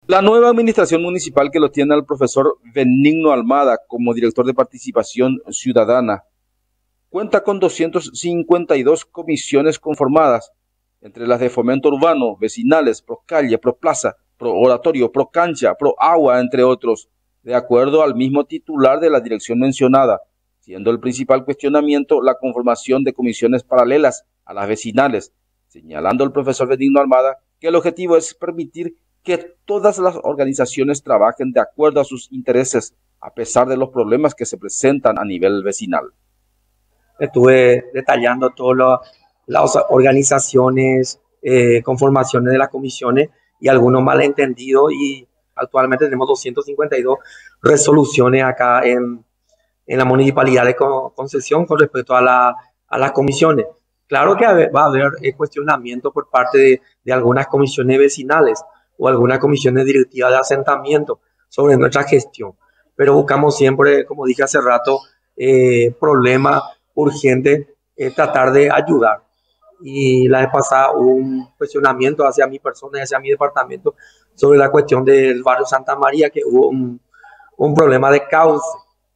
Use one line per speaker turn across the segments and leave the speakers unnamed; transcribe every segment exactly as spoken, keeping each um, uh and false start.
La nueva administración municipal que lo tiene al profesor Benigno Almada como director de Participación Ciudadana cuenta con doscientas cincuenta y dos comisiones conformadas, entre las de fomento urbano, vecinales, pro calle, pro plaza, pro oratorio, pro cancha, pro agua, entre otros, de acuerdo al mismo titular de la dirección mencionada, siendo el principal cuestionamiento la conformación de comisiones paralelas a las vecinales, señalando el profesor Benigno Almada que el objetivo es permitir que todas las organizaciones trabajen de acuerdo a sus intereses, a pesar de los problemas que se presentan a nivel vecinal.
Estuve detallando todas las organizaciones, eh, conformaciones de las comisiones y algunos malentendidos, y actualmente tenemos doscientas cincuenta y dos resoluciones acá en, en la municipalidad de Concepción con respecto a, la, a las comisiones. Claro que va a haber eh, cuestionamiento por parte de, de algunas comisiones vecinales o algunas comisiones directivas de asentamiento sobre nuestra gestión, pero buscamos siempre, como dije hace rato, eh, problemas urgente, eh, tratar de ayudar. Y la vez pasada hubo un cuestionamiento hacia mi persona y hacia mi departamento sobre la cuestión del barrio Santa María, que hubo un, un problema de cauce.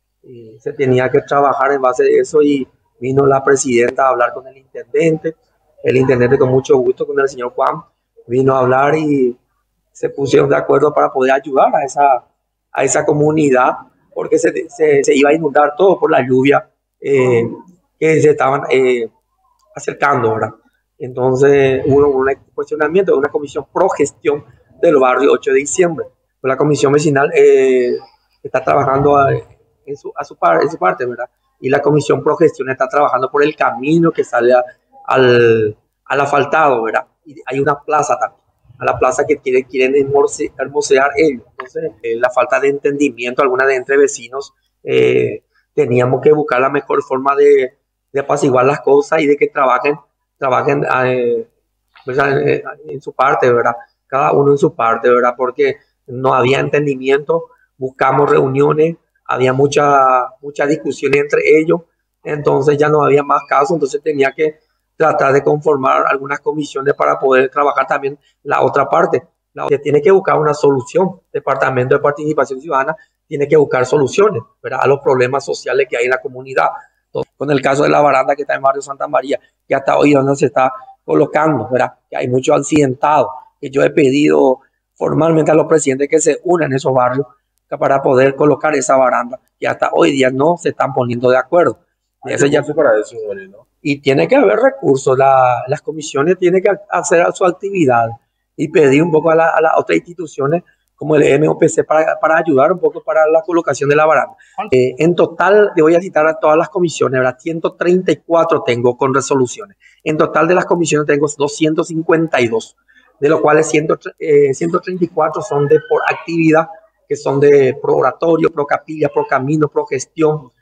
Y se tenía que trabajar en base a eso, y vino la presidenta a hablar con el intendente. El intendente, con mucho gusto, con el señor Juan, vino a hablar y se pusieron de acuerdo para poder ayudar a esa, a esa comunidad, porque se, se, se iba a inundar todo por la lluvia eh, que se estaban eh, acercando, ¿verdad? Entonces hubo un cuestionamiento de una comisión pro gestión del barrio ocho de diciembre. Pues la comisión vecinal eh, está trabajando a, en, su, a su par, en su parte, ¿verdad? Y la comisión pro gestión está trabajando por el camino que sale a, al, al asfaltado, ¿verdad? Y hay una plaza también, a la plaza que quieren, quieren hermose, hermosear ellos. Entonces, eh, la falta de entendimiento alguna de entre vecinos, eh, teníamos que buscar la mejor forma de, de apaciguar las cosas y de que trabajen, trabajen eh, pues, en, en su parte, ¿verdad? Cada uno en su parte, ¿verdad? Porque no había entendimiento, buscamos reuniones, había mucha, mucha discusión entre ellos, entonces ya no había más caso, entonces tenía que tratar de conformar algunas comisiones para poder trabajar también la otra parte. La que tiene que buscar una solución, Departamento de Participación Ciudadana tiene que buscar soluciones, ¿verdad?, a los problemas sociales que hay en la comunidad. Entonces, con el caso de la baranda que está en barrio Santa María, que hasta hoy no se está colocando, ¿verdad?, que hay muchos accidentados, que yo he pedido formalmente a los presidentes que se unan en esos barrios para poder colocar esa baranda, que hasta hoy día no se están poniendo de acuerdo.
Hay eso ya para eso, ¿no?
Y tiene que haber recursos, la, las comisiones tienen que hacer su actividad y pedir un poco a, la, a las otras instituciones como el M O P C para, para ayudar un poco para la colocación de la baranda. Eh, en total, le voy a citar a todas las comisiones, ¿verdad? ciento treinta y cuatro tengo con resoluciones. En total de las comisiones tengo doscientas cincuenta y dos, de los cuales ciento, eh, ciento treinta y cuatro son de por actividad, que son de pro oratorio, pro capilla, pro camino, pro gestión,